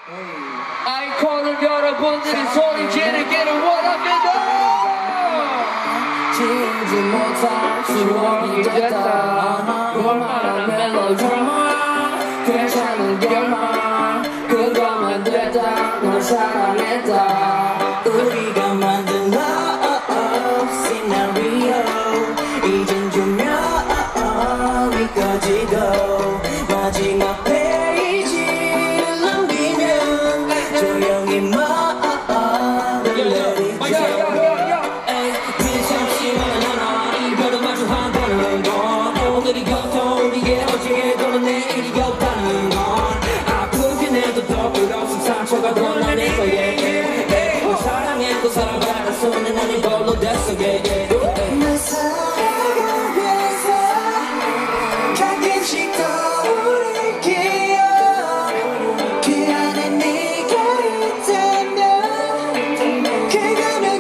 아이콘을 여러분들이 소리 지르기를 원합니다. 지우지 못할 추억이 됐다. 볼만한 멜로드라마 괜찮은 결말 그거면 됐다. 널 사랑했다. 우리가 만든 love 시나리오 이젠 조명이 꺼지고 마지막 페이지를 넘기면 조용히 말을 내리죠. 괜찮지만 않아 이별을 마주 한 번은 건 오늘이 곁도 우리의 어제에 또는 내일이 겹다는 건 아프긴 해도 더 끝없음 상처가 더 나는 거에 사랑했고 사랑받았으면 난 이걸로 됐어 날 살아가면서 가끔씩 떠오를 기억 그 안에 네가 있다면 그거면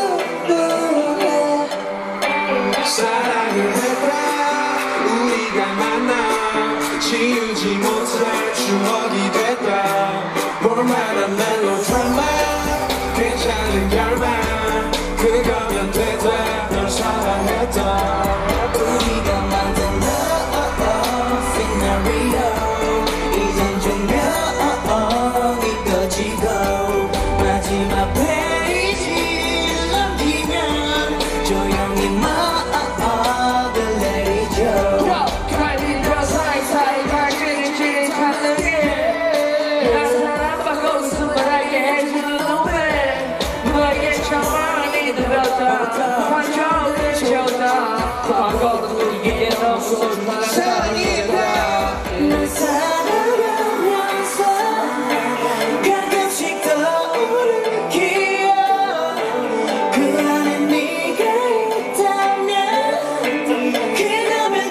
충분해. 사랑을 했다 우리가 만나 지우지 못할 추억이 됐다. 볼만한 멜로드라마 괜찮은 결말 그거면 됐다. 널 사랑했다. 우리가 만든 love 시나리오 이젠 조명이 꺼지고 마지막 페이지를 넘기면 조용히 막을 내리죠. 갈비뼈 사이사이 갈증이 가능해. 나 사랑받고 웃음을 알게 해주는 노래 너에게 정말 들었다. 환청을 채웠다. 과거도 우리에게 너무 소중한 사랑이다. 널 살아가면서 가끔씩 떠오를 기억 그 안에 네가 있다면 그거면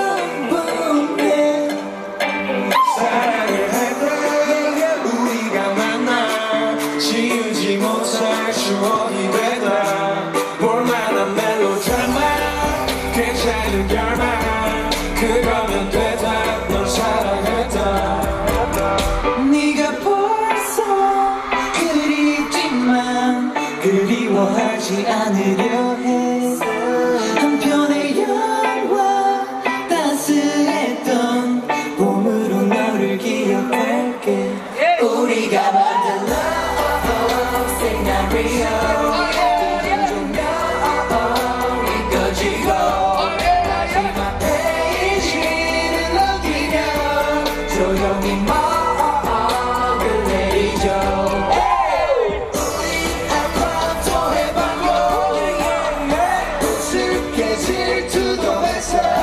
충분해. 사랑을 했다 우리가 만나 지우지 못할 추억이 됐다. 볼만한 멜로드라마 괜찮은 결말 그거면 됐다. 널 사랑했다. 네가 벌써 그립지만 그리워하지 않으려 해. 한편의 영화 따스했던 봄으로 너를 기억할게. 우리가 만든 love 시나리오 조명이 꺼지고 마지막 페이지를 넘기면 조용히 막을 내리죠. 우리 아파도 해봐요. 우습게 질투도 했어.